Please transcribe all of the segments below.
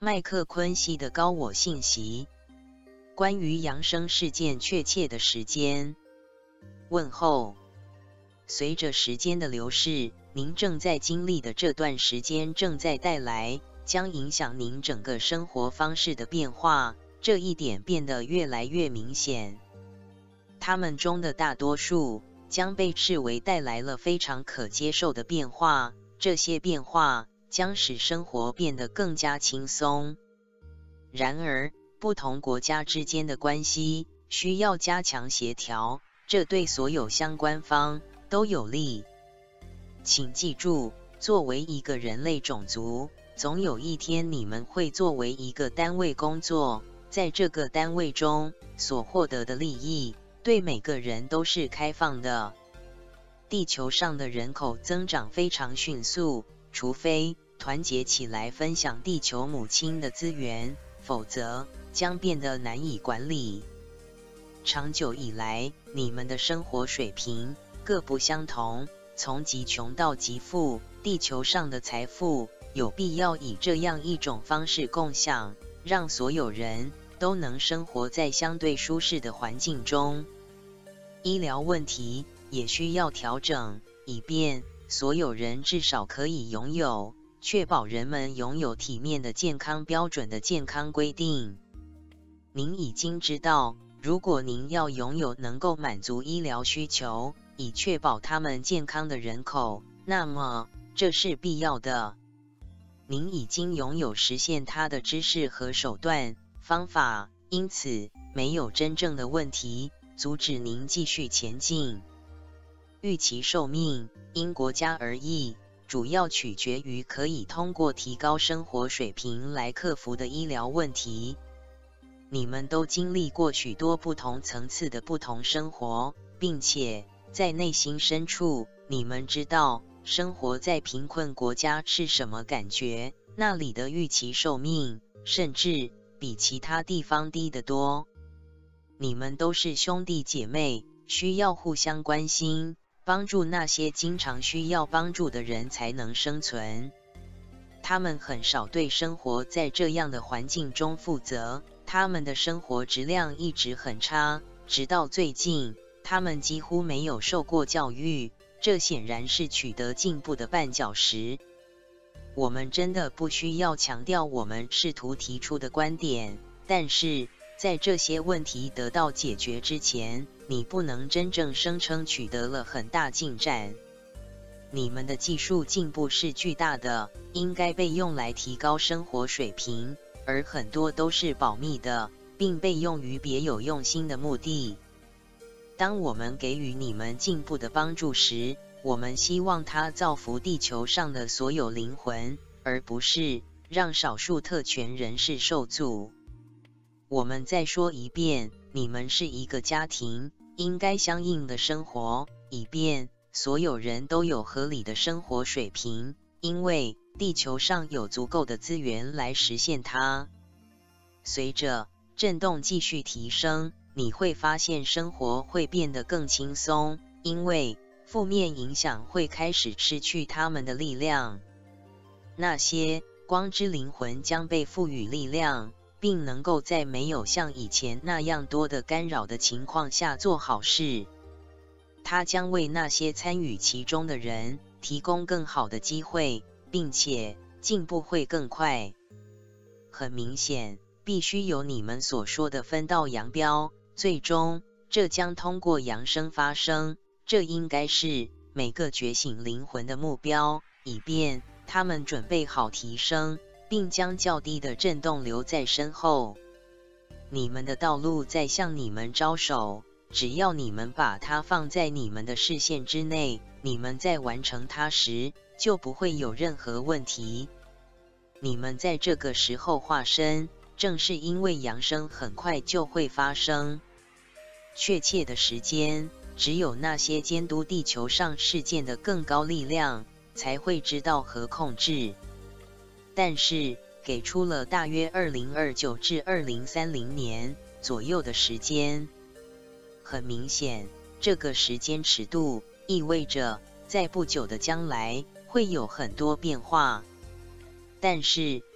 麦克昆西的高我信息。关于扬升事件确切的时间。问候。随着时间的流逝，您正在经历的这段时间正在带来将影响您整个生活方式的变化，这一点变得越来越明显。他们中的大多数将被视为带来了非常可接受的变化，这些变化将使生活变得更加轻松。然而，不同国家之间的关系需要加强协调，这对所有相关方都有利。请记住，作为一个人类种族，总有一天你们会作为一个单位工作，在这个单位中所获得的利益对每个人都是开放的。地球上的人口增长非常迅速，除非团结起来分享地球母亲的资源，否则将变得难以管理。长久以来，你们的生活水平各不相同，从极穷到极富，地球上的财富有必要以这样一种方式共享，让所有人都能生活在相对舒适的环境中。医疗问题也需要调整，以便所有人至少可以拥有确保人们拥有体面的健康标准的健康规定。您已经知道，如果您要拥有能够满足医疗需求，以确保他们健康的人口，那么这是必要的。您已经拥有实现它的知识和手段、方法，因此没有真正的问题阻止您继续前进。预期寿命因国家而异，主要取决于可以通过提高生活水平来克服的医疗问题。你们都经历过许多不同层次的不同生活，并且在内心深处，你们知道生活在贫困国家是什么感觉，那里的预期寿命甚至比其他地方低得多。你们都是兄弟姐妹，需要互相关心，帮助那些经常需要帮助的人才能生存。他们很少对生活在这样的环境中负责，他们的生活质量一直很差，直到最近，他们几乎没有受过教育，这显然是取得进步的绊脚石。我们真的不需要强调我们试图提出的观点，但是在这些问题得到解决之前，你不能真正声称取得了很大进展。你们的技术进步是巨大的，应该被用来提高生活水平，而很多都是保密的，并被用于别有用心的目的。当我们给予你们进步的帮助时，我们希望它造福地球上的所有灵魂，而不是让少数特权人士受阻。我们再说一遍，你们是一个家庭，应该相应的生活，以便所有人都有合理的生活水平，因为地球上有足够的资源来实现它。随着振动继续提升，你会发现生活会变得更轻松，因为负面影响会开始失去它们的力量。那些光之灵魂将被赋予力量，并能够在没有像以前那样多的干扰的情况下做好事。它将为那些参与其中的人提供更好的机会，并且进步会更快。很明显，必须有你们所说的分道扬镳，最终这将通过扬升发生，这应该是每个觉醒灵魂的目标，以便他们准备好提升，并将较低的震动留在身后。你们的道路在向你们招手，只要你们把它放在你们的视线之内，你们在完成它时就不会有任何问题。你们在这个时候化身，正是因为扬升很快就会发生。确切的时间，只有那些监督地球上事件的更高力量才会知道和控制。但是，给出了大约2029至2030年左右的时间。很明显，这个时间尺度意味着在不久的将来会有很多变化。但是，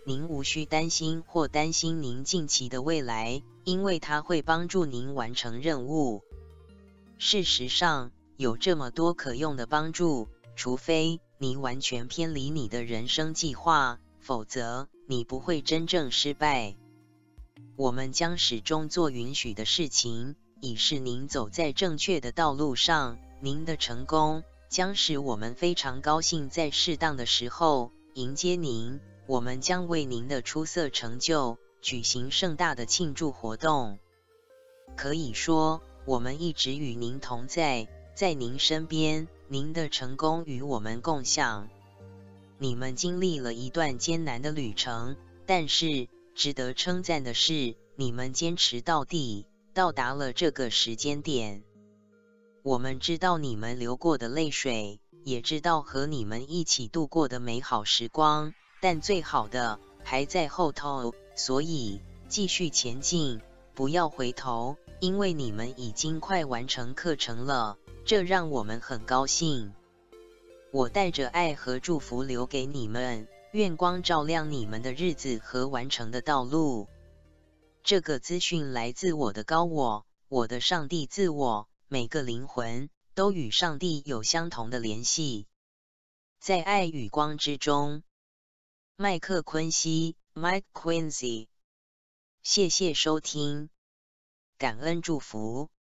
您无需担心或担心您近期的未来，因为它会帮助您完成任务。事实上，有这么多可用的帮助，除非你完全偏离你的人生计划，否则你不会真正失败。我们将始终做允许的事情，以示您走在正确的道路上。您的成功将使我们非常高兴在适当的时候迎接您。我们将为您的出色成就举行盛大的庆祝活动。可以说，我们一直与您同在，在您身边，您的成功与我们共享。你们经历了一段艰难的旅程，但是值得称赞的是，你们坚持到底，到达了这个时间点。我们知道你们流过的泪水，也知道和你们一起度过的美好时光，但最好的还在后头，所以继续前进，不要回头，因为你们已经快完成课程了，这让我们很高兴。我带着爱和祝福留给你们，愿光照亮你们的日子和完成的道路。这个资讯来自我的高我，我的上帝自我，每个灵魂都与上帝有相同的联系。在爱与光之中，麦克昆西 （Mike Quincy）。谢谢收听，感恩祝福。